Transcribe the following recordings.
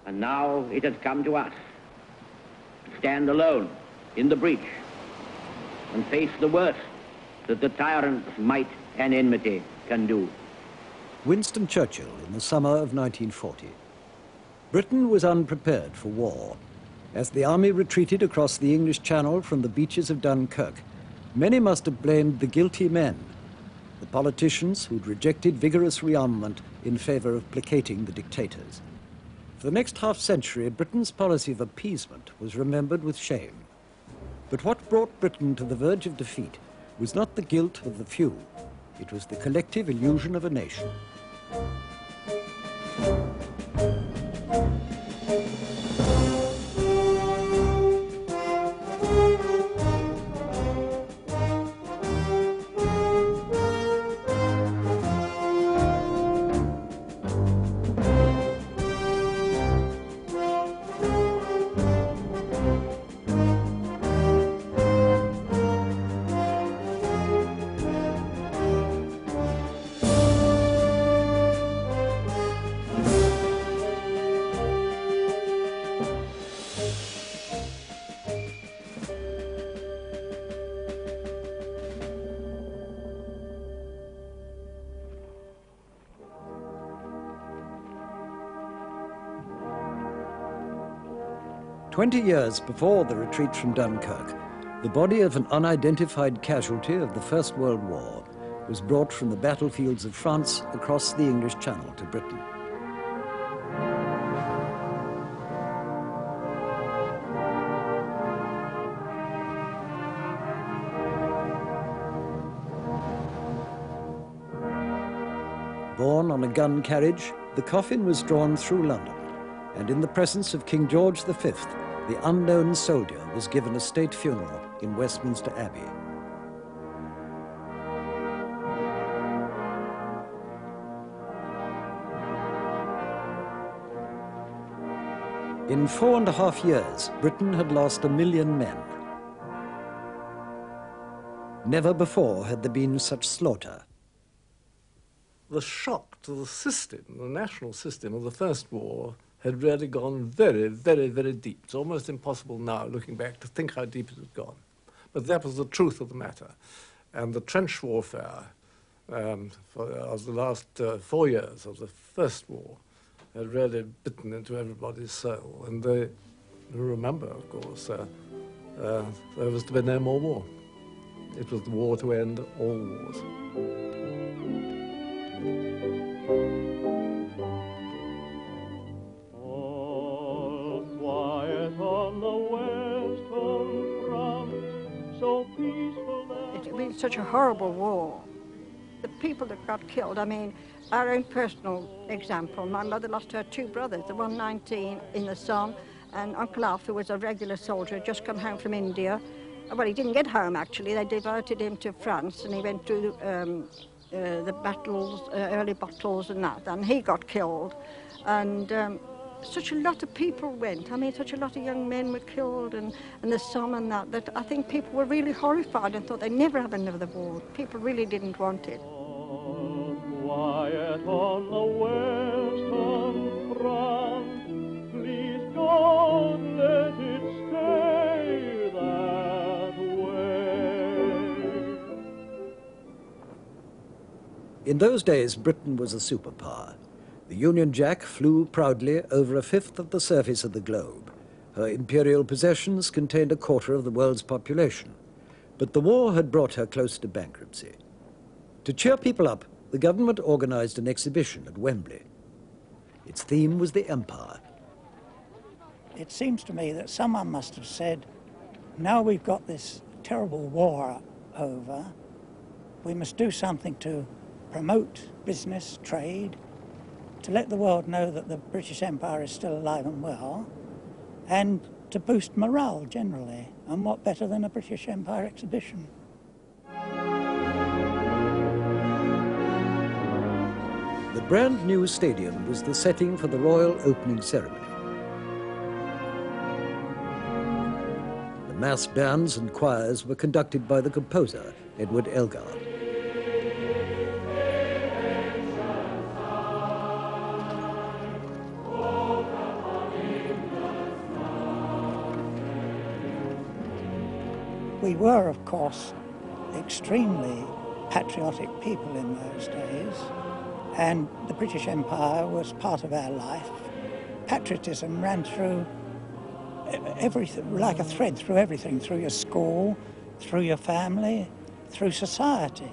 And now it has come to us to stand alone in the breach and face the worst that the tyrant's might and enmity can do. Winston Churchill in the summer of 1940. Britain was unprepared for war. As the army retreated across the English Channel from the beaches of Dunkirk, many must have blamed the guilty men, the politicians who'd rejected vigorous rearmament in favor of placating the dictators. For the next half-century, Britain's policy of appeasement was remembered with shame. But what brought Britain to the verge of defeat was not the guilt of the few. It was the collective illusion of a nation. "20 years before the retreat from Dunkirk, the body of an unidentified casualty of the First World War was brought from the battlefields of France across the English Channel to Britain. Borne on a gun carriage, the coffin was drawn through London, and in the presence of King George V, the unknown soldier was given a state funeral in Westminster Abbey. In 4.5 years, Britain had lost 1 million men. Never before had there been such slaughter. The shock to the system, the national system of the First War, had really gone very, very, very deep. It's almost impossible now, looking back, to think how deep it had gone. But that was the truth of the matter. And the trench warfare of the last 4 years of the First War had really bitten into everybody's soul. And they remember, of course, there was to be no more war. It was the war to end all wars. It's such a horrible war. The people that got killed, I mean, our own personal example, my mother lost her 2 brothers, the one 19 in the Somme, and Uncle Alf, who was a regular soldier, had just come home from India. Well, he didn't get home, actually. They diverted him to France, and he went through the battles, early battles and that, and he got killed. And such a lot of people went. I mean, such a lot of young men were killed, and the Somme and that I think people were really horrified and thought they'd never have another war. People really didn't want it. Quiet on the western front, please God, let it stay that way. In those days, Britain was a superpower. The Union Jack flew proudly over 1/5 of the surface of the globe. Her imperial possessions contained 1/4 of the world's population. But the war had brought her close to bankruptcy. To cheer people up, the government organized an exhibition at Wembley. Its theme was the Empire. It seems to me that someone must have said, now we've got this terrible war over, we must do something to promote business, trade, to let the world know that the British Empire is still alive and well, and to boost morale generally. And what better than a British Empire exhibition? The brand new stadium was the setting for the royal opening ceremony. The mass bands and choirs were conducted by the composer, Edward Elgar. We were, of course, extremely patriotic people in those days, and the British Empire was part of our life. Patriotism ran through everything, like a thread through everything, through your school, through your family, through society.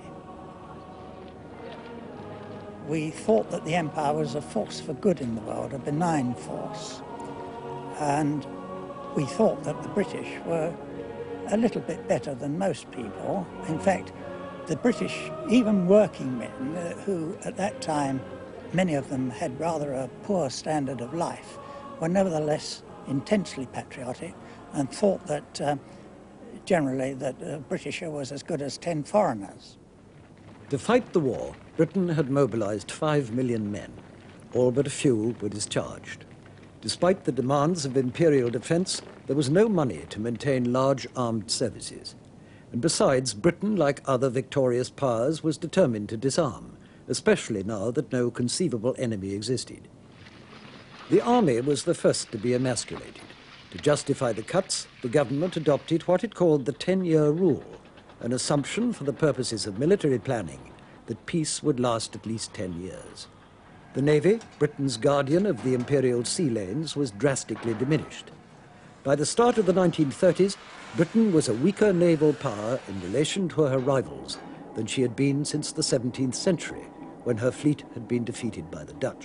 We thought that the Empire was a force for good in the world, a benign force. And we thought that the British were a little bit better than most people. In fact, the British, even working men, who at that time, many of them had rather a poor standard of life, were nevertheless intensely patriotic and thought that generally that a Britisher was as good as 10 foreigners. To fight the war, Britain had mobilized 5 million men. All but a few were discharged. Despite the demands of imperial defense, there was no money to maintain large armed services. And besides, Britain, like other victorious powers, was determined to disarm, especially now that no conceivable enemy existed. The army was the first to be emasculated. To justify the cuts, the government adopted what it called the 10-year rule, an assumption for the purposes of military planning that peace would last at least 10 years. The Navy, Britain's guardian of the imperial sea lanes, was drastically diminished. By the start of the 1930s, Britain was a weaker naval power in relation to her rivals than she had been since the 17th century, when her fleet had been defeated by the Dutch.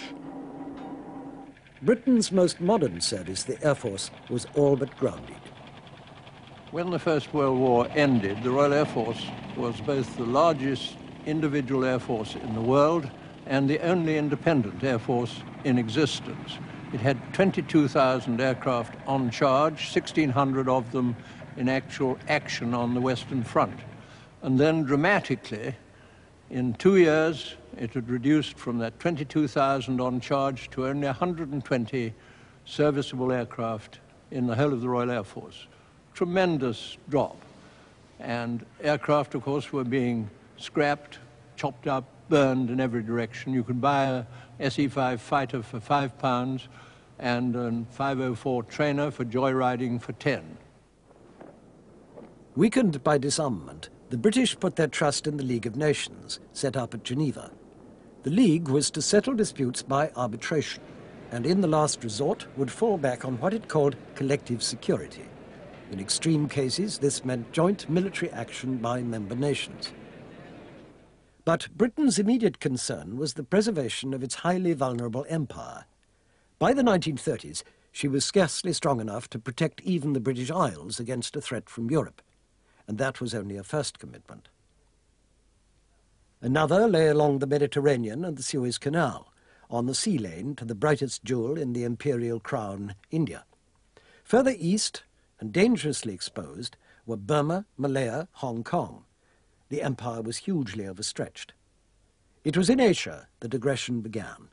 Britain's most modern service, the Air Force, was all but grounded. When the First World War ended, the Royal Air Force was both the largest individual air force in the world and the only independent air force in existence. It had 22,000 aircraft on charge, 1,600 of them in actual action on the Western Front. And then dramatically, in 2 years, it had reduced from that 22,000 on charge to only 120 serviceable aircraft in the whole of the Royal Air Force. Tremendous drop. And aircraft, of course, were being scrapped, chopped up, burned in every direction. You could buy a SE-5 fighter for £5 and a 504 trainer for joyriding for 10. Weakened by disarmament, the British put their trust in the League of Nations, set up at Geneva. The League was to settle disputes by arbitration, and in the last resort would fall back on what it called collective security. In extreme cases, this meant joint military action by member nations. But Britain's immediate concern was the preservation of its highly vulnerable empire. By the 1930s, she was scarcely strong enough to protect even the British Isles against a threat from Europe, and that was only a first commitment. Another lay along the Mediterranean and the Suez Canal, on the sea lane to the brightest jewel in the imperial crown, India. Further east, and dangerously exposed, were Burma, Malaya, Hong Kong. The empire was hugely overstretched. It was in Asia that aggression began.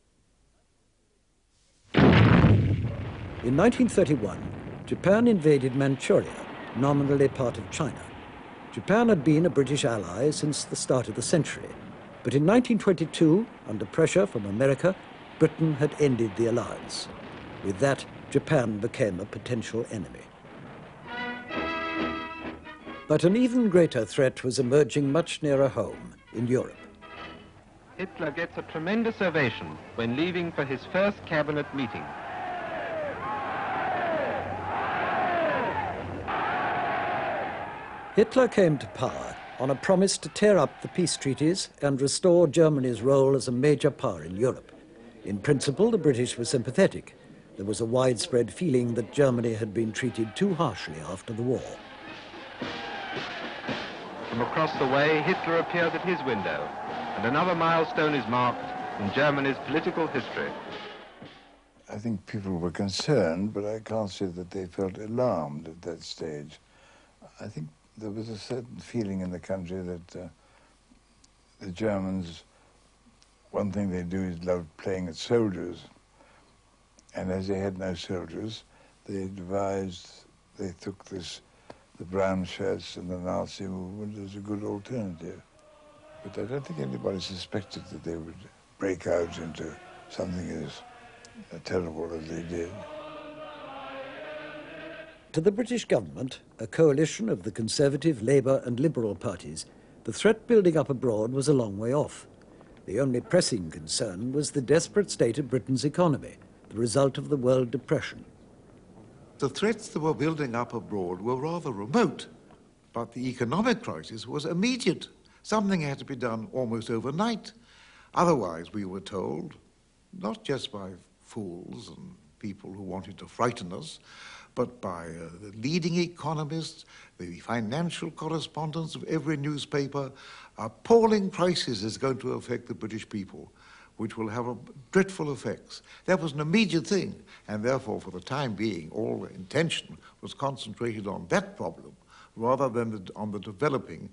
In 1931, Japan invaded Manchuria, nominally part of China. Japan had been a British ally since the start of the century, but in 1922, under pressure from America, Britain had ended the alliance. With that, Japan became a potential enemy. But an even greater threat was emerging much nearer home, in Europe. Hitler gets a tremendous ovation when leaving for his first cabinet meeting. Hitler came to power on a promise to tear up the peace treaties and restore Germany's role as a major power in Europe. In principle, the British were sympathetic. There was a widespread feeling that Germany had been treated too harshly after the war. From across the way, Hitler appears at his window, and another milestone is marked in Germany's political history. I think people were concerned, but I can't say that they felt alarmed at that stage. I think there was a certain feeling in the country that the Germans, one thing they do is love playing at soldiers. And as they had no soldiers, they took the brown shirts and the Nazi movement as a good alternative. But I don't think anybody suspected that they would break out into something as terrible as they did. To the British government, a coalition of the Conservative, Labour and Liberal parties, the threat building up abroad was a long way off. The only pressing concern was the desperate state of Britain's economy, the result of the world depression. The threats that were building up abroad were rather remote, but the economic crisis was immediate. Something had to be done almost overnight. Otherwise, we were told, not just by fools and people who wanted to frighten us, but by the leading economists, the financial correspondents of every newspaper, appalling crisis is going to affect the British people, which will have dreadful effects. That was an immediate thing, and therefore, for the time being, all intention was concentrated on that problem, rather than on the developing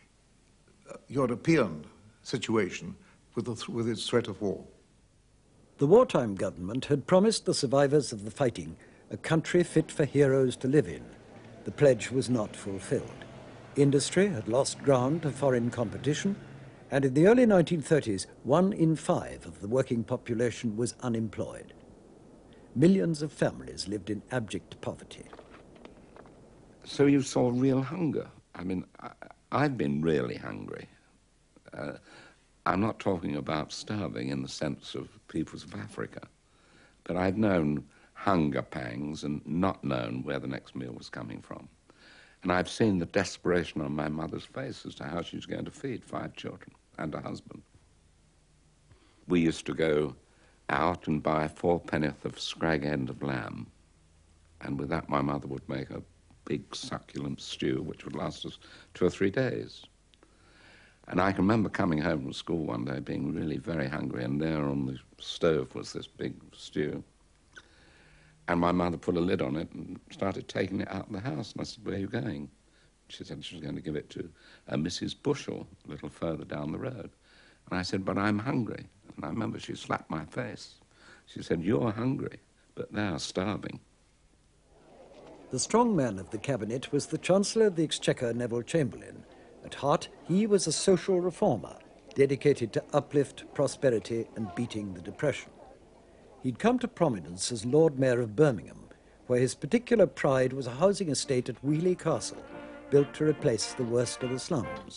European situation with its threat of war. The wartime government had promised the survivors of the fighting a country fit for heroes to live in. The pledge was not fulfilled. Industry had lost ground to foreign competition, and in the early 1930s, 1 in 5 of the working population was unemployed. Millions of families lived in abject poverty. So you saw real hunger. I mean, I've been really hungry. I'm not talking about starving in the sense of peoples of Africa, but I've known hunger pangs and not known where the next meal was coming from. And I've seen the desperation on my mother's face as to how she's going to feed 5 children and a husband. We used to go out and buy 4 penn'orth of scrag end of lamb, and with that my mother would make a big succulent stew which would last us 2 or 3 days. And I can remember coming home from school one day being really very hungry, and there on the stove was this big stew. And my mother put a lid on it and started taking it out of the house. And I said, "Where are you going?" She said she was going to give it to Mrs. Bushell a little further down the road. And I said, "But I'm hungry." And I remember she slapped my face. She said, "You're hungry, but they're starving." The strong man of the cabinet was the Chancellor of the Exchequer, Neville Chamberlain. At heart, he was a social reformer, dedicated to uplift, prosperity and beating the depression. He'd come to prominence as Lord Mayor of Birmingham, where his particular pride was a housing estate at Wheely Castle, built to replace the worst of the slums.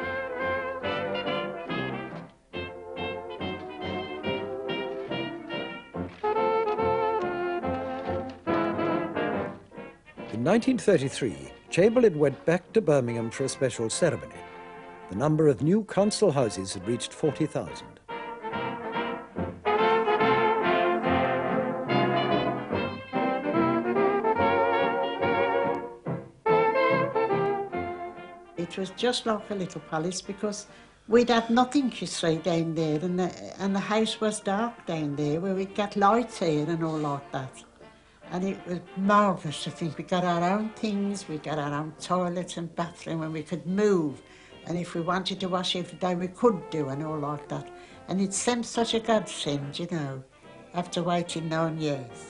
In 1933, Chamberlain went back to Birmingham for a special ceremony. The number of new council houses had reached 40,000. It was just like a little palace because we'd had nothing, you see, down there, and the house was dark down there where we'd get lights here and all like that. And it was marvellous to think we got our own things, we got our own toilets and bathroom, and we could move. And if we wanted to wash every day, we could do, and all like that. And it seemed such a godsend, you know, after waiting 9 years.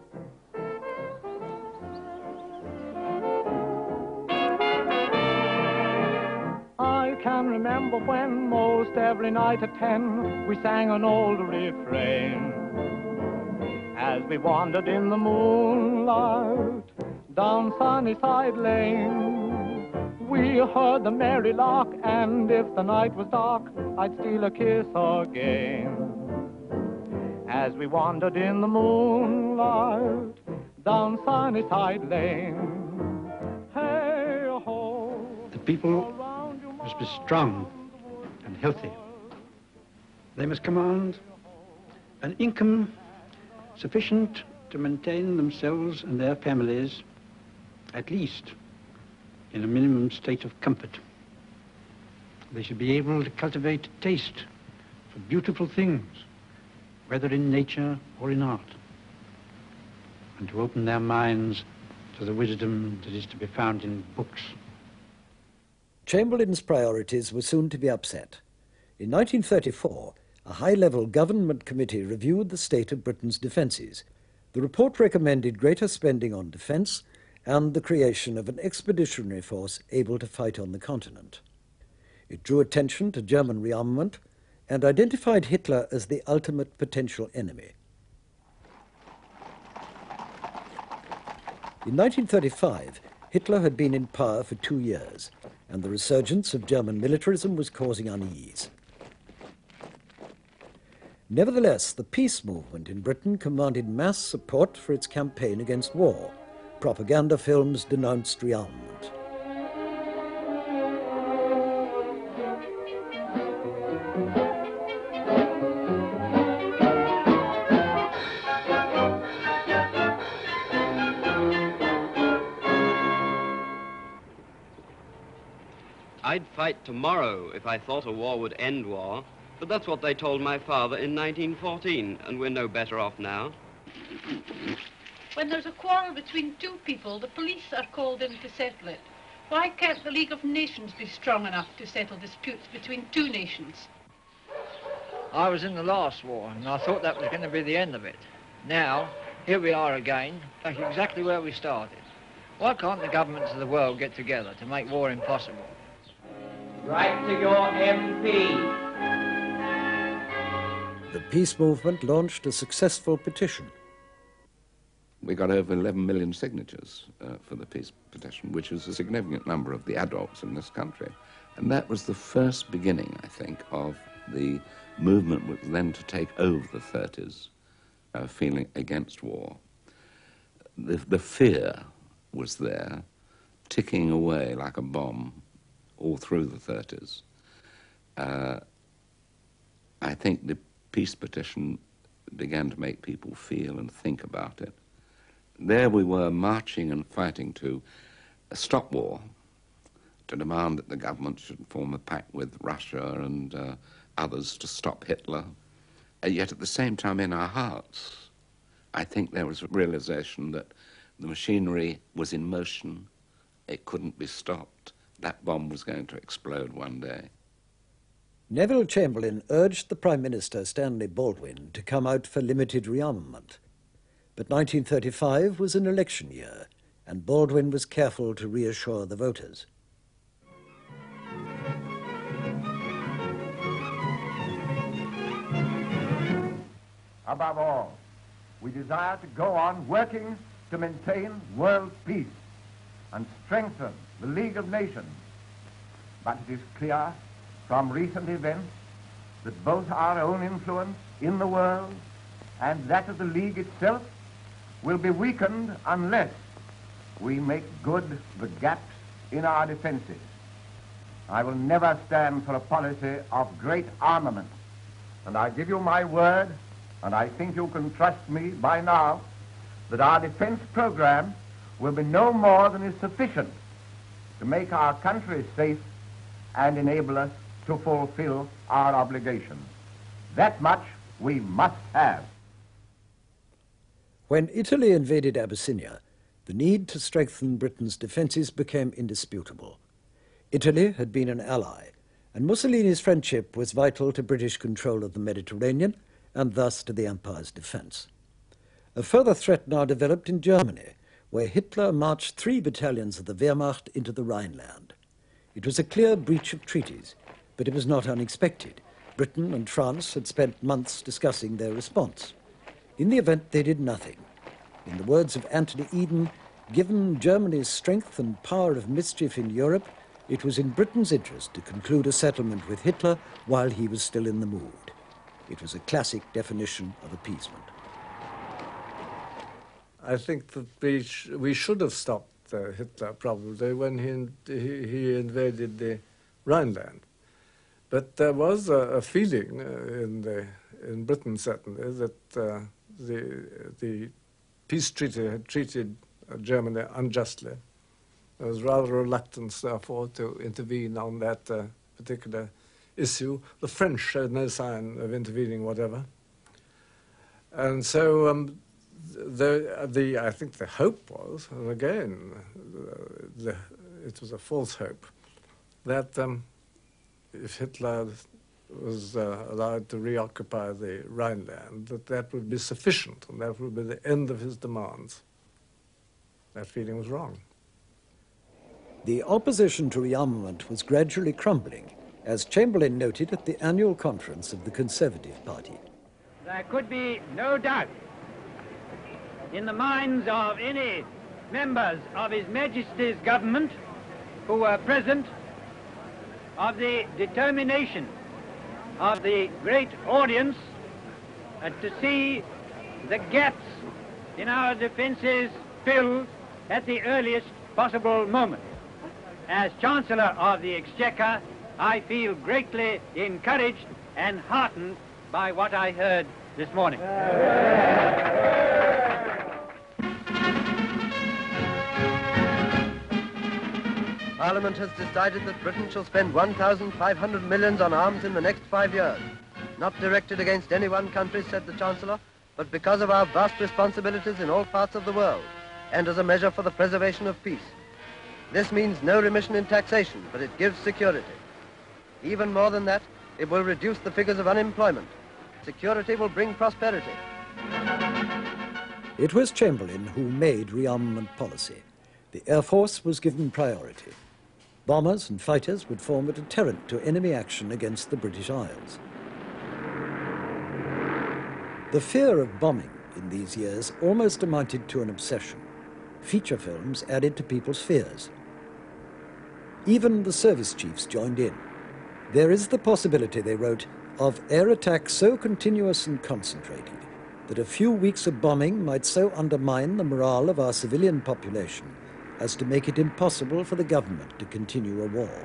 I can remember when most every night at 10 we sang an old refrain. As we wandered in the moonlight down Sunnyside Lane, we heard the merry lark, and if the night was dark, I'd steal a kiss again. As we wandered in the moonlight down Sunnyside Lane, hey ho. The people must be strong and healthy. They must command an income sufficient to maintain themselves and their families, at least in a minimum state of comfort. They should be able to cultivate a taste for beautiful things, whether in nature or in art, and to open their minds to the wisdom that is to be found in books. Chamberlain's priorities were soon to be upset. In 1934, a high-level government committee reviewed the state of Britain's defences. The report recommended greater spending on defence and the creation of an expeditionary force able to fight on the continent. It drew attention to German rearmament and identified Hitler as the ultimate potential enemy. In 1935, Hitler had been in power for 2 years, and the resurgence of German militarism was causing unease. Nevertheless, the peace movement in Britain commanded mass support for its campaign against war. Propaganda films denounced rearmament. I'd fight tomorrow if I thought a war would end war, but that's what they told my father in 1914, and we're no better off now. When there's a quarrel between two people, the police are called in to settle it. Why can't the League of Nations be strong enough to settle disputes between two nations? I was in the last war, and I thought that was going to be the end of it. Now, here we are again, back exactly where we started. Why can't the governments of the world get together to make war impossible? Write to your MP. The peace movement launched a successful petition. We got over 11 million signatures for the peace petition, which is a significant number of the adults in this country. And that was the first beginning, I think, of the movement which then to take over the 30s, feeling against war. The fear was there, ticking away like a bomb all through the 30s. I think the peace petition began to make people feel and think about it. There we were marching and fighting to stop war, to demand that the government should form a pact with Russia and others to stop Hitler. And yet at the same time in our hearts, I think there was a realization that the machinery was in motion, it couldn't be stopped. That bomb was going to explode one day. Neville Chamberlain urged the Prime Minister, Stanley Baldwin, to come out for limited rearmament. But 1935 was an election year, and Baldwin was careful to reassure the voters. Above all, we desire to go on working to maintain world peace and strengthen the League of Nations. But it is clear from recent events that both our own influence in the world and that of the League itself will be weakened unless we make good the gaps in our defenses. I will never stand for a policy of great armament, and I give you my word, and I think you can trust me by now, that our defense program will be no more than is sufficient to make our country safe and enable us to fulfill our obligations. That much we must have. When Italy invaded Abyssinia, the need to strengthen Britain's defences became indisputable. Italy had been an ally, and Mussolini's friendship was vital to British control of the Mediterranean and thus to the Empire's defence. A further threat now developed in Germany, where Hitler marched 3 battalions of the Wehrmacht into the Rhineland. It was a clear breach of treaties, but it was not unexpected. Britain and France had spent months discussing their response. In the event, they did nothing. In the words of Anthony Eden, given Germany's strength and power of mischief in Europe, it was in Britain's interest to conclude a settlement with Hitler while he was still in the mood. It was a classic definition of appeasement. I think that we should have stopped Hitler probably when he invaded the Rhineland. But there was a feeling in Britain certainly that the peace treaty had treated Germany unjustly. There was rather reluctance, therefore, to intervene on that particular issue. The French showed no sign of intervening whatever. And so I think the hope was, and again, it was a false hope, that if Hitler was allowed to reoccupy the Rhineland, that would be sufficient, and that would be the end of his demands. That feeling was wrong. The opposition to rearmament was gradually crumbling, as Chamberlain noted at the annual conference of the Conservative Party. There could be no doubt in the minds of any members of His Majesty's government who were present, of the determination of the great audience to see the gaps in our defences filled at the earliest possible moment. As Chancellor of the Exchequer, I feel greatly encouraged and heartened by what I heard this morning. Parliament has decided that Britain shall spend 1,500 millions on arms in the next 5 years. Not directed against any one country, said the Chancellor, but because of our vast responsibilities in all parts of the world, and as a measure for the preservation of peace. This means no remission in taxation, but it gives security. Even more than that, it will reduce the figures of unemployment. Security will bring prosperity. It was Chamberlain who made rearmament policy. The Air Force was given priority. Bombers and fighters would form a deterrent to enemy action against the British Isles. The fear of bombing in these years almost amounted to an obsession. Feature films added to people's fears. Even the service chiefs joined in. There is the possibility, they wrote, of air attacks so continuous and concentrated that a few weeks of bombing might so undermine the morale of our civilian population as to make it impossible for the government to continue a war.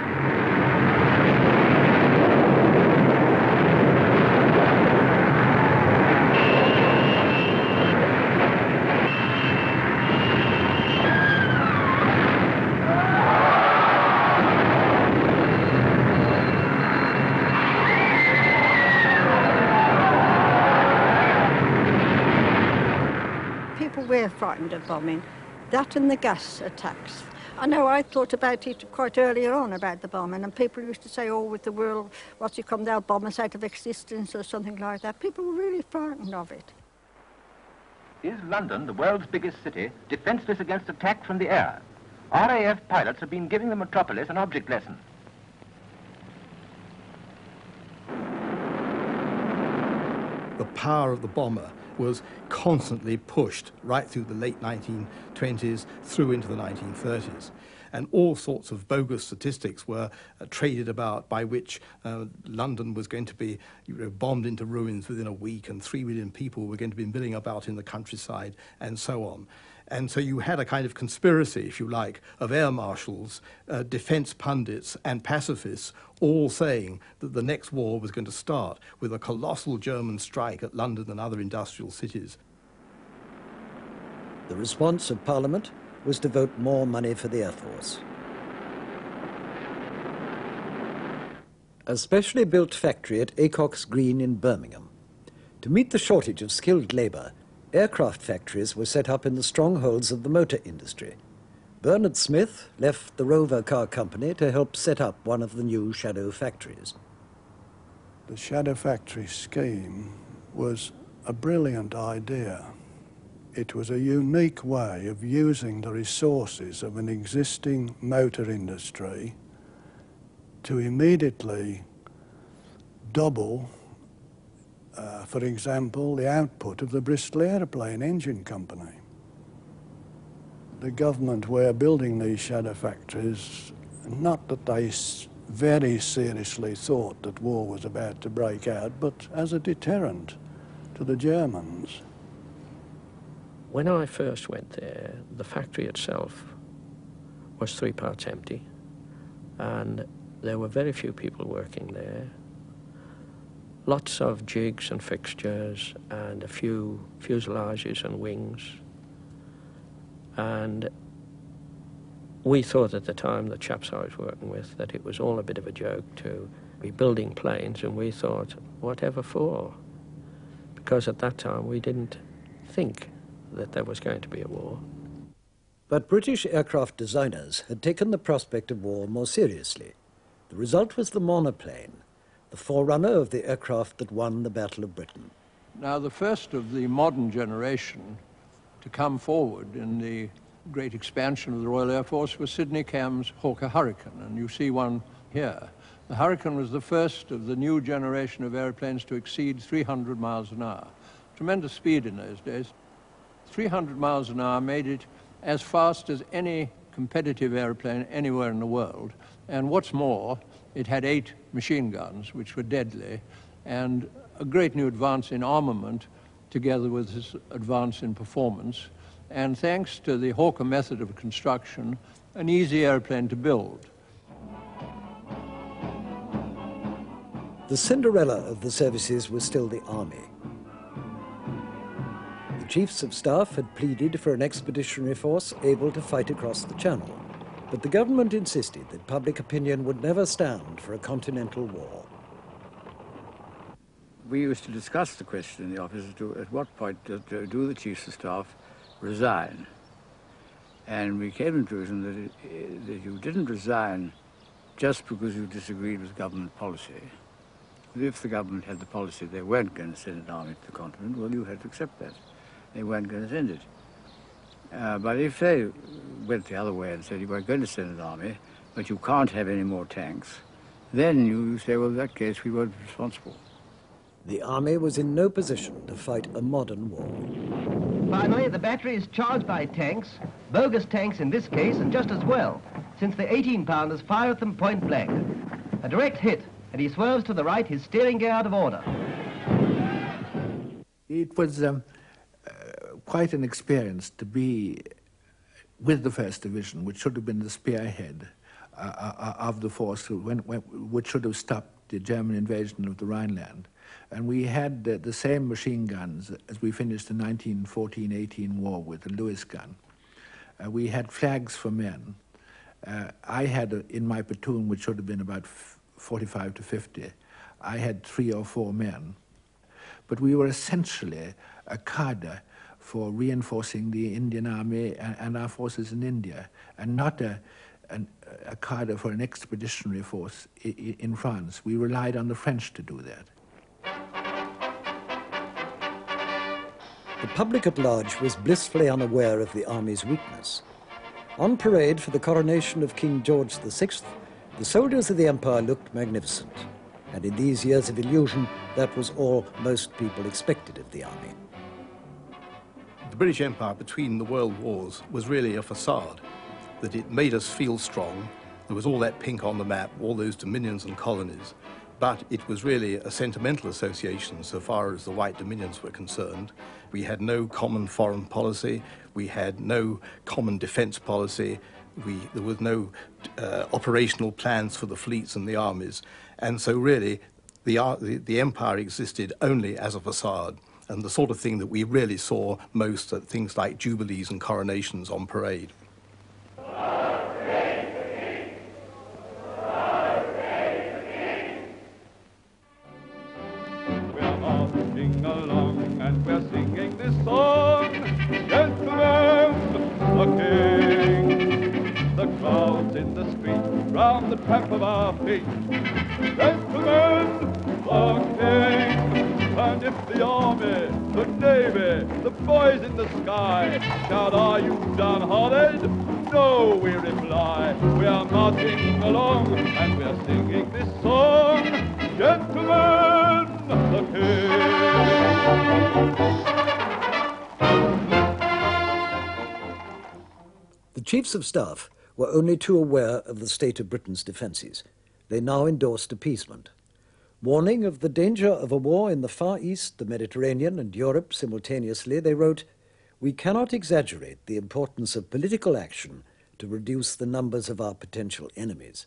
People were frightened of bombing. That and the gas attacks. I know I thought about it quite earlier on about the bombing, and people used to say, oh, with the world, what's it come, they'll bomb us out of existence or something like that. People were really frightened of it. Is London, the world's biggest city, defenseless against attack from the air? RAF pilots have been giving the metropolis an object lesson. The power of the bomber was constantly pushed right through the late 1920s through into the 1930s. And all sorts of bogus statistics were traded about by which London was going to be bombed into ruins within a week and 3 million people were going to be milling about in the countryside and so on. And so you had a kind of conspiracy, if you like, of air marshals, defense pundits and pacifists all saying that the next war was going to start with a colossal German strike at London and other industrial cities. The response of Parliament was to vote more money for the Air Force. A specially built factory at Acox Green in Birmingham. To meet the shortage of skilled labour, aircraft factories were set up in the strongholds of the motor industry. Bernard Smith left the Rover Car Company to help set up one of the new shadow factories. The shadow factory scheme was a brilliant idea. It was a unique way of using the resources of an existing motor industry to immediately double, for example, the output of the Bristol Aeroplane Engine Company. The government were building these shadow factories, not that they very seriously thought that war was about to break out, but as a deterrent to the Germans. When I first went there, the factory itself was 3 parts empty, and there were very few people working there. Lots of jigs and fixtures and a few fuselages and wings. And we thought at the time, the chaps I was working with, that it was all a bit of a joke to be building planes, and we thought, whatever for? Because at that time we didn't think that there was going to be a war. But British aircraft designers had taken the prospect of war more seriously. The result was the monoplane, the forerunner of the aircraft that won the Battle of Britain. Now, the first of the modern generation to come forward in the great expansion of the Royal Air Force was Sidney Cam's Hawker Hurricane, and you see one here. The Hurricane was the first of the new generation of airplanes to exceed 300 miles an hour. Tremendous speed in those days. 300 miles an hour made it as fast as any competitive airplane anywhere in the world. And what's more, it had 8 machine guns, which were deadly, and a great new advance in armament, together with this advance in performance. And thanks to the Hawker method of construction, an easy airplane to build. The Cinderella of the services was still the Army. The Chiefs of Staff had pleaded for an expeditionary force able to fight across the Channel, but the government insisted that public opinion would never stand for a continental war. We used to discuss the question in the office as to at what point do the Chiefs of Staff resign. And we came to the conclusion that you didn't resign just because you disagreed with government policy. If the government had the policy they weren't going to send an army to the continent, well, you had to accept that. They weren't going to send it. But if they went the other way and said you weren't going to send an army, but you can't have any more tanks, then you say, well, in that case, we weren't responsible. The Army was in no position to fight a modern war. Finally, the battery is charged by tanks, bogus tanks in this case, and just as well, since the 18-pounders fire at them point blank. A direct hit, and he swerves to the right, his steering gear out of order. It was quite an experience to be with the 1st Division, which should have been the spearhead of the force which should have stopped the German invasion of the Rhineland. And we had the same machine guns as we finished the 1914-18 war with, the Lewis gun. We had flags for men. I had, in my platoon, which should have been about 45 to 50, I had 3 or 4 men. But we were essentially a cadre for reinforcing the Indian Army and our forces in India, and not a cadre for an expeditionary force in France. We relied on the French to do that. The public at large was blissfully unaware of the Army's weakness. On parade for the coronation of King George VI, the soldiers of the Empire looked magnificent, and in these years of illusion, that was all most people expected of the Army. The British Empire between the world wars was really a facade, that it made us feel strong. There was all that pink on the map, all those dominions and colonies, but it was really a sentimental association so far as the white dominions were concerned. We had no common foreign policy, we had no common defense policy, there was no operational plans for the fleets and the armies, and so really the empire existed only as a facade, and the sort of thing that we really saw most at things like jubilees and coronations on parade. And we're singing this song, Gentlemen, the King. The crowds in the street, round the tramp of our feet. Gentlemen, the King. And if the army, the navy, the boys in the sky shout, are you downhearted? No, we reply, we are marching along and we're singing this song, Gentlemen, the King. The Chiefs of Staff were only too aware of the state of Britain's defences. They now endorsed appeasement. Warning of the danger of a war in the Far East, the Mediterranean and Europe simultaneously, they wrote, "We cannot exaggerate the importance of political action to reduce the numbers of our potential enemies."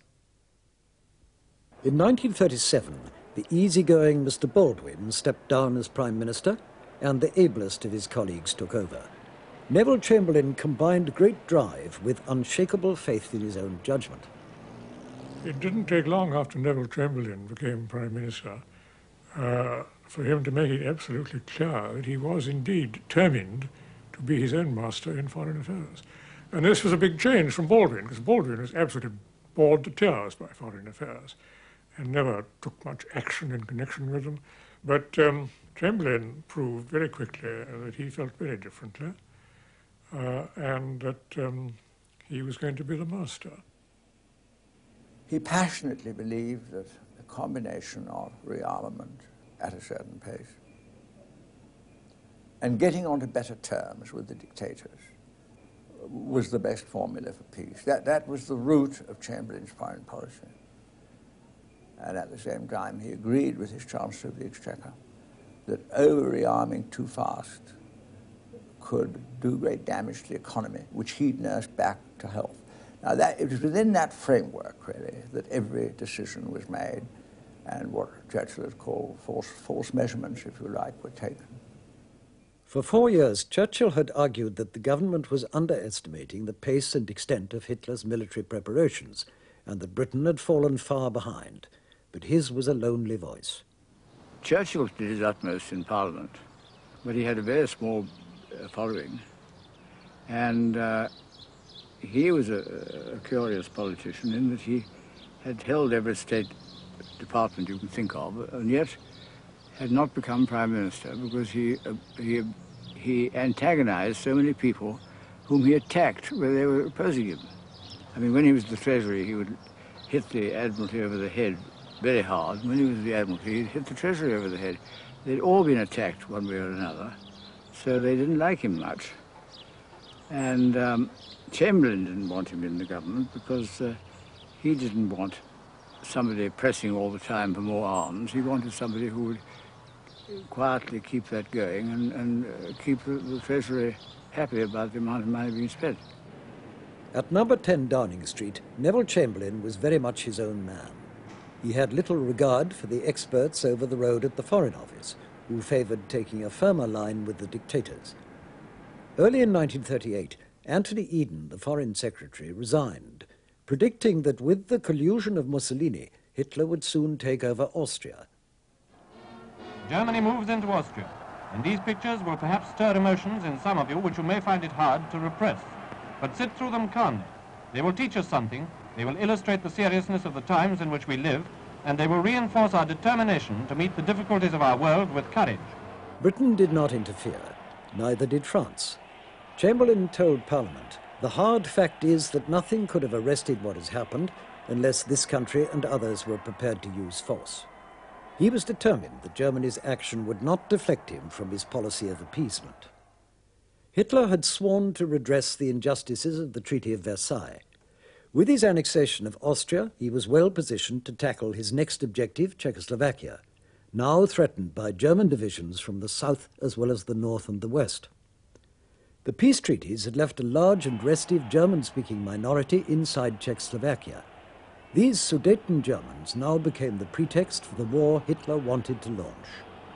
In 1937, the easygoing Mr. Baldwin stepped down as Prime Minister, and the ablest of his colleagues took over. Neville Chamberlain combined great drive with unshakable faith in his own judgment. It didn't take long after Neville Chamberlain became Prime Minister for him to make it absolutely clear that he was indeed determined to be his own master in foreign affairs. And this was a big change from Baldwin, because Baldwin was absolutely bored to tears by foreign affairs and never took much action in connection with them. But Chamberlain proved very quickly that he felt very differently and that he was going to be the master. He passionately believed that the combination of rearmament at a certain pace and getting onto better terms with the dictators was the best formula for peace. That was the root of Chamberlain's foreign policy. And at the same time, he agreed with his Chancellor of the Exchequer that over-rearming too fast could do great damage to the economy, which he'd nursed back to health. Now, it was within that framework, really, that every decision was made, and what Churchill has called false measurements, if you like, were taken. For 4 years, Churchill had argued that the government was underestimating the pace and extent of Hitler's military preparations, and that Britain had fallen far behind. But his was a lonely voice. Churchill did his utmost in Parliament, but he had a very small following, and he was a curious politician in that he had held every state department you can think of, and yet had not become Prime Minister because he antagonized so many people whom he attacked where they were opposing him. I mean, when he was the Treasury, he would hit the Admiralty over the head very hard. When he was the Admiralty, he'd hit the Treasury over the head. They'd all been attacked one way or another, so they didn't like him much. And Chamberlain didn't want him in the government because he didn't want somebody pressing all the time for more arms. He wanted somebody who would quietly keep that going and keep the Treasury happy about the amount of money being spent. At number 10 Downing Street, Neville Chamberlain was very much his own man. He had little regard for the experts over the road at the Foreign Office, who favoured taking a firmer line with the dictators. Early in 1938, Anthony Eden, the Foreign Secretary, resigned, predicting that with the collusion of Mussolini, Hitler would soon take over Austria. Germany moves into Austria, and these pictures will perhaps stir emotions in some of you which you may find it hard to repress. But sit through them calmly. They will teach us something, they will illustrate the seriousness of the times in which we live, and they will reinforce our determination to meet the difficulties of our world with courage. Britain did not interfere, neither did France. Chamberlain told Parliament, "The hard fact is that nothing could have arrested what has happened unless this country and others were prepared to use force." He was determined that Germany's action would not deflect him from his policy of appeasement. Hitler had sworn to redress the injustices of the Treaty of Versailles. With his annexation of Austria, he was well positioned to tackle his next objective, Czechoslovakia, now threatened by German divisions from the south as well as the north and the west. The peace treaties had left a large and restive German-speaking minority inside Czechoslovakia. These Sudeten Germans now became the pretext for the war Hitler wanted to launch.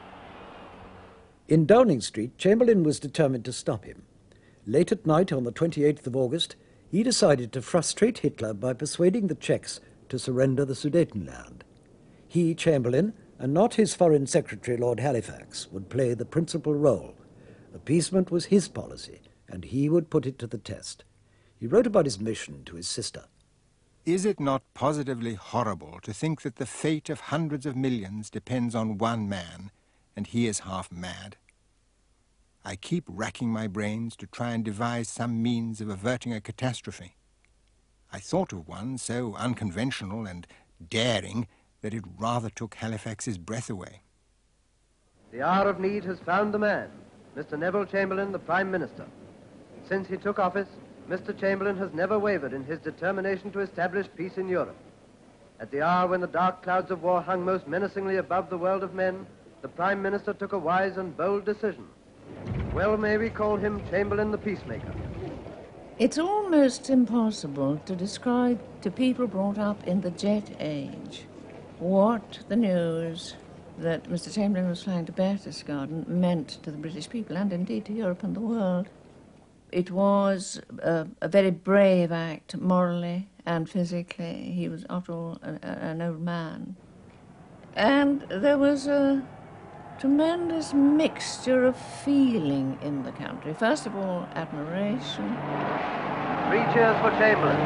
In Downing Street, Chamberlain was determined to stop him. Late at night on the 28th of August, he decided to frustrate Hitler by persuading the Czechs to surrender the Sudetenland. He, Chamberlain, and not his Foreign Secretary Lord Halifax, would play the principal role. Appeasement was his policy, and he would put it to the test. He wrote about his mission to his sister. Is it not positively horrible to think that the fate of hundreds of millions depends on one man, and he is half mad? I keep racking my brains to try and devise some means of averting a catastrophe. I thought of one so unconventional and daring that it rather took Halifax's breath away. The hour of need has found the man, Mr. Neville Chamberlain, the Prime Minister. Since he took office, Mr. Chamberlain has never wavered in his determination to establish peace in Europe. At the hour when the dark clouds of war hung most menacingly above the world of men, the Prime Minister took a wise and bold decision. Well may we call him Chamberlain the Peacemaker. It's almost impossible to describe to people brought up in the jet age what the news that Mr. Chamberlain was flying to Berchtesgaden meant to the British people and indeed to Europe and the world. It was a very brave act, morally and physically. He was, after all, an old man. And there was a tremendous mixture of feeling in the country. First of all, admiration. 3 cheers for Chamberlain.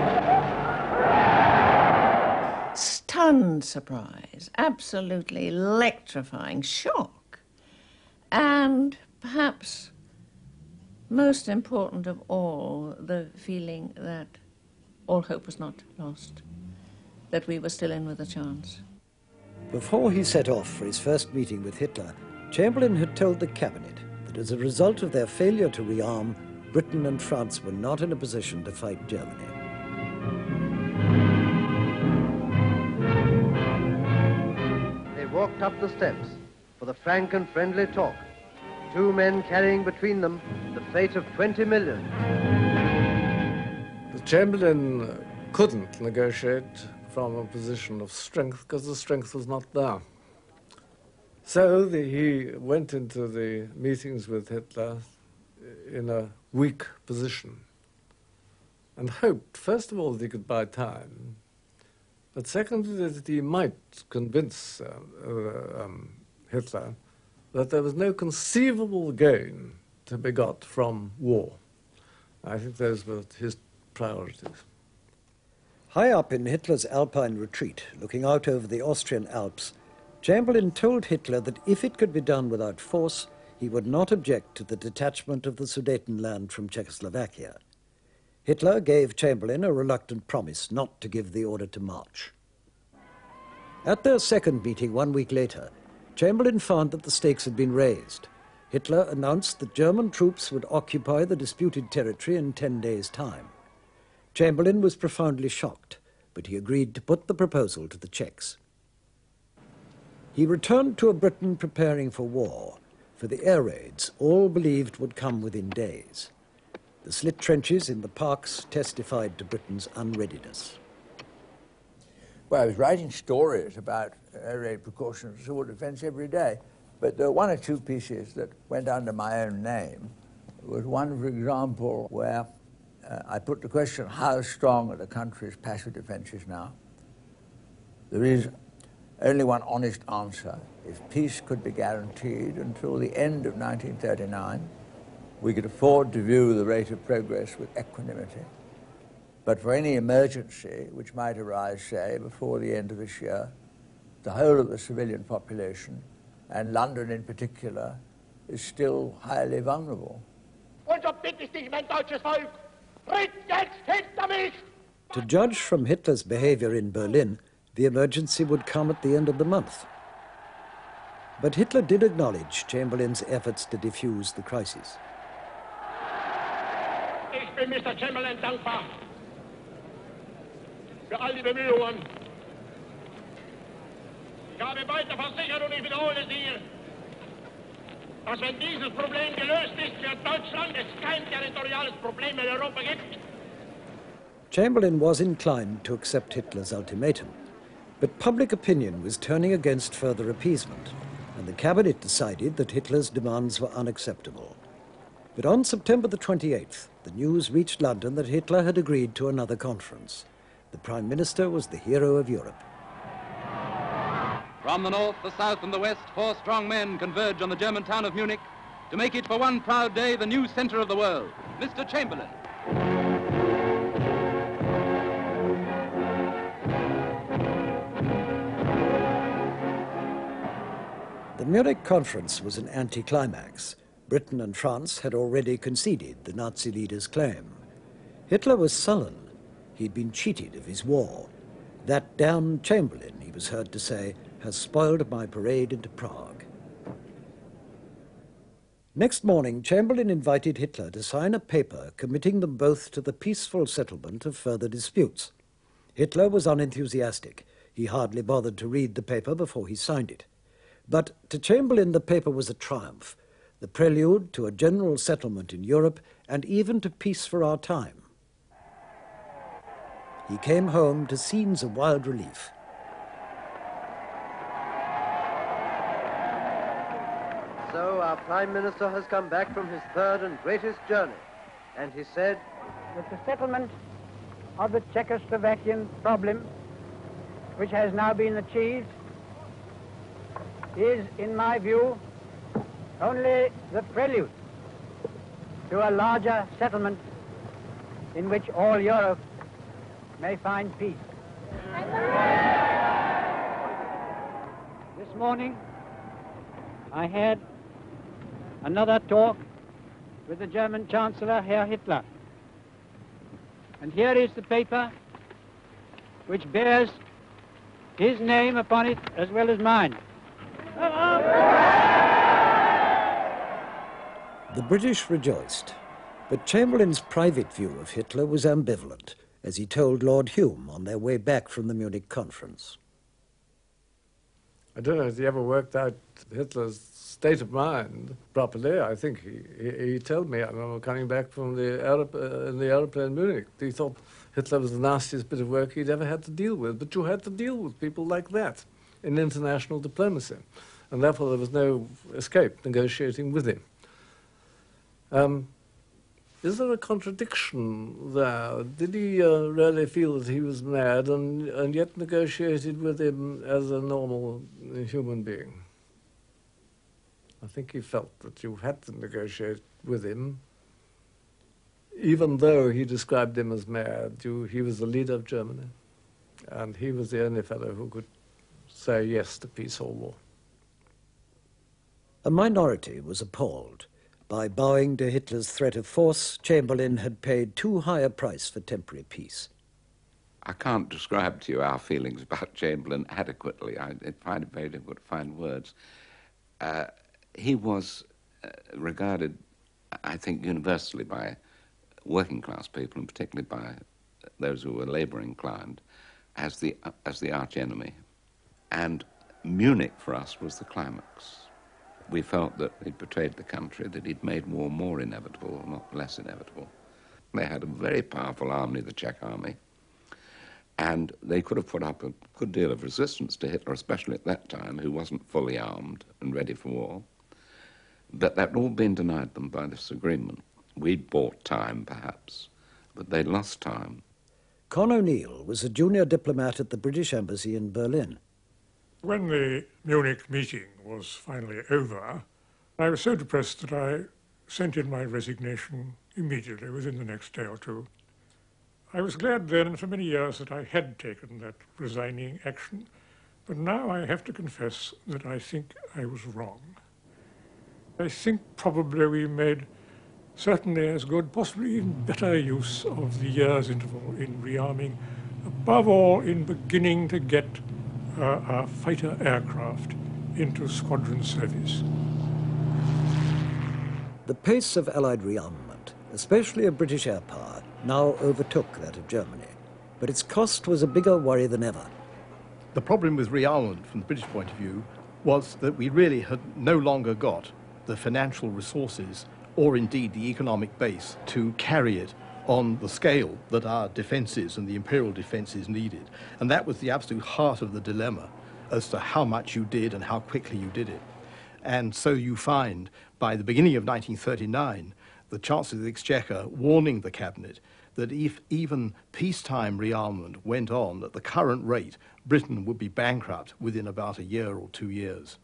Stunned surprise, absolutely electrifying shock. And perhaps most important of all, the feeling that all hope was not lost, that we were still in with a chance. Before he set off for his first meeting with Hitler, Chamberlain had told the cabinet that as a result of their failure to rearm, Britain and France were not in a position to fight Germany. They walked up the steps for the frank and friendly talk, two men carrying between them the fate of 20 million. The Chamberlain couldn't negotiate from a position of strength because the strength was not there. So he went into the meetings with Hitler in a weak position and hoped, first of all, that he could buy time, but secondly, that he might convince Hitler that there was no conceivable gain to be got from war. I think those were his priorities. High up in Hitler's Alpine retreat, looking out over the Austrian Alps, Chamberlain told Hitler that if it could be done without force, he would not object to the detachment of the Sudetenland from Czechoslovakia. Hitler gave Chamberlain a reluctant promise not to give the order to march. At their second meeting 1 week later, Chamberlain found that the stakes had been raised. Hitler announced that German troops would occupy the disputed territory in 10 days' time. Chamberlain was profoundly shocked, but he agreed to put the proposal to the Czechs. He returned to a Britain preparing for war, for the air raids all believed would come within days. The slit trenches in the parks testified to Britain's unreadiness. Well, I was writing stories about air raid precautions and civil defense every day, but there were one or two pieces that went under my own name. There was one, for example, where I put the question, how strong are the country's passive defenses now? There is only one honest answer. If peace could be guaranteed until the end of 1939, we could afford to view the rate of progress with equanimity. But for any emergency which might arise, say, before the end of this year, the whole of the civilian population, and London in particular, is still highly vulnerable. Unser Bitte ist dich, mein deutsches Volk, tritt jetzt hinter mich! To judge from Hitler's behavior in Berlin, the emergency would come at the end of the month. But Hitler did acknowledge Chamberlain's efforts to defuse the crisis. Ich bin Mr. Chamberlain dankbar für all die Bemühungen. Ich habe weiter versichert und ich wiederhole sie, dass wenn dieses Problem gelöst ist für Deutschland, es kein territoriales Problem in Europa gibt. Chamberlain was inclined to accept Hitler's ultimatum, but public opinion was turning against further appeasement, and the cabinet decided that Hitler's demands were unacceptable. But on September the 28th, the news reached London that Hitler had agreed to another conference. The Prime Minister was the hero of Europe. From the north, the south and the west, 4 strong men converge on the German town of Munich to make it for one proud day the new center of the world, Mr. Chamberlain. The Munich conference was an anticlimax. Britain and France had already conceded the Nazi leader's claim. Hitler was sullen. He'd been cheated of his war. That damned Chamberlain, he was heard to say, has spoiled my parade into Prague. Next morning, Chamberlain invited Hitler to sign a paper committing them both to the peaceful settlement of further disputes. Hitler was unenthusiastic. He hardly bothered to read the paper before he signed it. But to Chamberlain, the paper was a triumph, the prelude to a general settlement in Europe and even to peace for our time. He came home to scenes of wild relief. So our Prime Minister has come back from his third and greatest journey, and he said that the settlement of the Czechoslovakian problem, which has now been achieved, is, in my view, only the prelude to a larger settlement in which all Europe may find peace. This morning, I had another talk with the German Chancellor, Herr Hitler. And here is the paper which bears his name upon it as well as mine. The British rejoiced, But Chamberlain's private view of Hitler was ambivalent, as he told Lord Hume on their way back from the Munich conference. I don't know if he ever worked out Hitler's state of mind properly. I think he told me, I remember coming back from in the aeroplane in Munich, he thought Hitler was the nastiest bit of work he'd ever had to deal with. But you had to deal with people like that in international diplomacy. And therefore there was no escape negotiating with him. Is there a contradiction there? Did he really feel that he was mad and yet negotiated with him as a normal human being? I think he felt that you had to negotiate with him, even though he described him as mad. He was the leader of Germany, and he was the only fellow who could say yes to peace or war. A minority was appalled. By bowing to Hitler's threat of force, Chamberlain had paid too high a price for temporary peace. I can't describe to you our feelings about Chamberlain adequately. I find it very difficult to find words. He was regarded, I think, universally by working class people, and particularly by those who were labor inclined, as the arch enemy. And Munich for us was the climax. We felt that he'd betrayed the country, that he'd made war more inevitable, not less inevitable. They had a very powerful army, the Czech army, and they could have put up a good deal of resistance to Hitler, especially at that time, who wasn't fully armed and ready for war. But that had all been denied them by this agreement. We'd bought time, perhaps, but they'd lost time. Con O'Neill was a junior diplomat at the British Embassy in Berlin. When the Munich meeting was finally over, I was so depressed that I sent in my resignation immediately, within the next day or two. I was glad then for many years that I had taken that resigning action, but now I have to confess that I think I was wrong. I think probably we made certainly as good, possibly even better use of the year's interval in rearming, above all in beginning to get our fighter aircraft into squadron service. The pace of Allied rearmament, especially of British air power, now overtook that of Germany, but its cost was a bigger worry than ever. The problem with rearmament from the British point of view was that we really had no longer got the financial resources or indeed the economic base to carry it on the scale that our defences and the imperial defences needed. And that was the absolute heart of the dilemma as to how much you did and how quickly you did it. And so you find, by the beginning of 1939, the Chancellor of the Exchequer warning the Cabinet that if even peacetime rearmament went on at the current rate, Britain would be bankrupt within about a year or 2 years.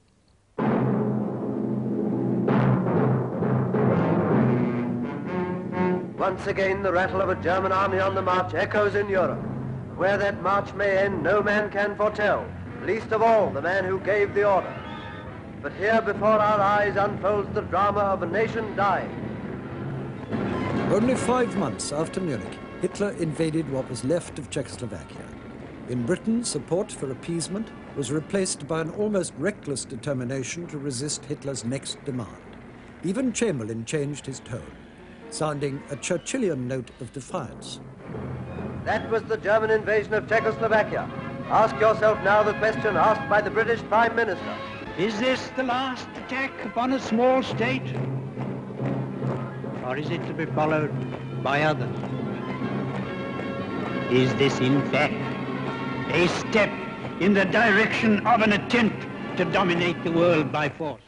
Once again, the rattle of a German army on the march echoes in Europe. Where that march may end, no man can foretell, least of all the man who gave the order. But here before our eyes unfolds the drama of a nation dying. Only 5 months after Munich, Hitler invaded what was left of Czechoslovakia. In Britain, support for appeasement was replaced by an almost reckless determination to resist Hitler's next demand. Even Chamberlain changed his tone, sounding a Churchillian note of defiance. That was the German invasion of Czechoslovakia. Ask yourself now the question asked by the British Prime Minister. Is this the last attack upon a small state? Or is it to be followed by others? Is this in fact a step in the direction of an attempt to dominate the world by force?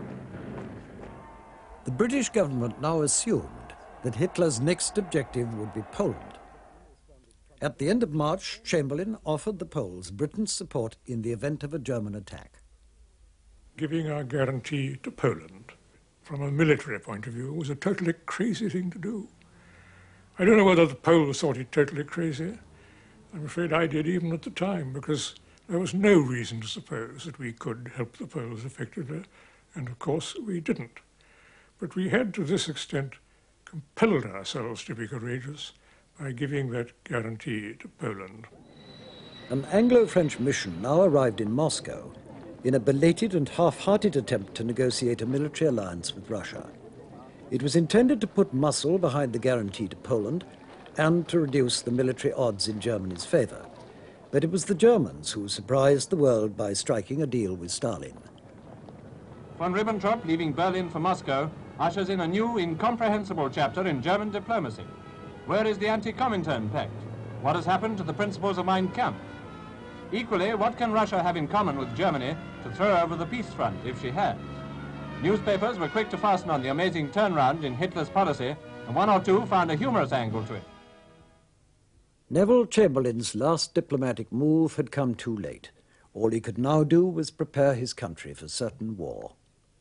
The British government now assumed that Hitler's next objective would be Poland. At the end of March, Chamberlain offered the Poles Britain's support in the event of a German attack. Giving our guarantee to Poland, from a military point of view, was a totally crazy thing to do. I don't know whether the Poles thought it totally crazy. I'm afraid I did even at the time, because there was no reason to suppose that we could help the Poles effectively, and of course we didn't. But we had, to this extent, compelled ourselves to be courageous by giving that guarantee to Poland. An Anglo-French mission now arrived in Moscow in a belated and half-hearted attempt to negotiate a military alliance with Russia. It was intended to put muscle behind the guarantee to Poland and to reduce the military odds in Germany's favor. But it was the Germans who surprised the world by striking a deal with Stalin. Von Ribbentrop, leaving Berlin for Moscow, ushers in a new, incomprehensible chapter in German diplomacy. Where is the anti-Comintern Pact? What has happened to the principles of Mein Kampf? Equally, what can Russia have in common with Germany to throw over the peace front, if she has? Newspapers were quick to fasten on the amazing turnaround in Hitler's policy, and one or two found a humorous angle to it. Neville Chamberlain's last diplomatic move had come too late. All he could now do was prepare his country for certain war.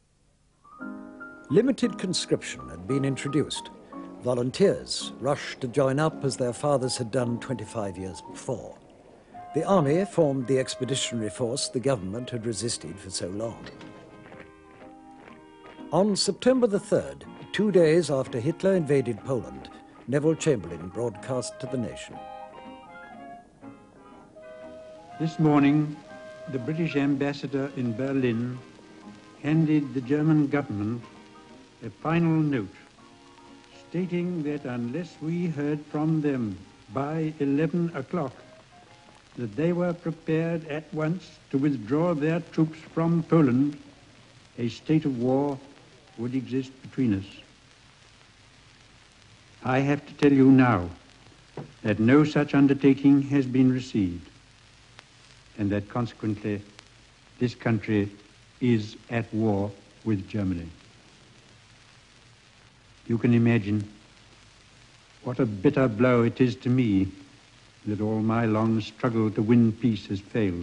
Limited conscription had been introduced. Volunteers rushed to join up as their fathers had done 25 years before. The army formed the expeditionary force the government had resisted for so long. On September the 3rd, 2 days after Hitler invaded Poland, Neville Chamberlain broadcast to the nation. This morning, the British ambassador in Berlin handed the German government a final note stating that unless we heard from them by 11 o'clock, that they were prepared at once to withdraw their troops from Poland, a state of war would exist between us. I have to tell you now that no such undertaking has been received, and that consequently this country is at war with Germany. You can imagine what a bitter blow it is to me that all my long struggle to win peace has failed.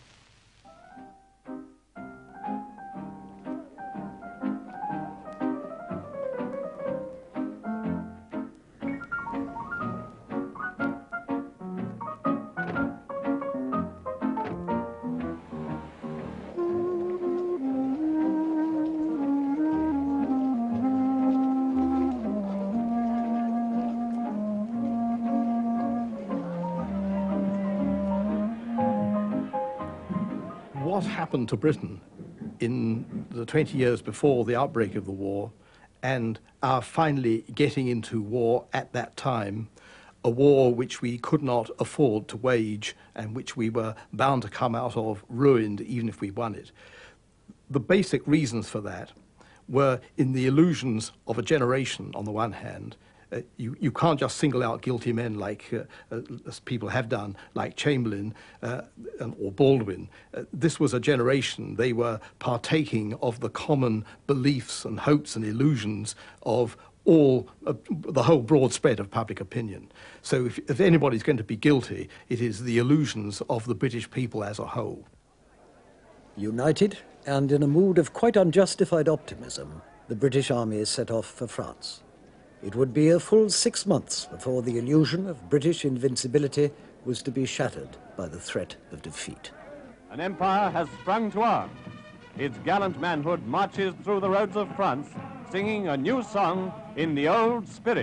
What happened to Britain in the 20 years before the outbreak of the war and our finally getting into war at that time, a war which we could not afford to wage and which we were bound to come out of ruined even if we won it. The basic reasons for that were in the illusions of a generation on the one hand. You can't just single out guilty men like, as people have done, like Chamberlain or Baldwin. This was a generation. They were partaking of the common beliefs and hopes and illusions of the whole broad spread of public opinion. So if anybody's going to be guilty, it is the illusions of the British people as a whole. United and in a mood of quite unjustified optimism, the British army set off for France. It would be a full 6 months before the illusion of British invincibility was to be shattered by the threat of defeat. An empire has sprung to arms. Its gallant manhood marches through the roads of France, singing a new song in the old spirit.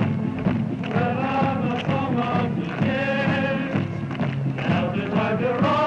You're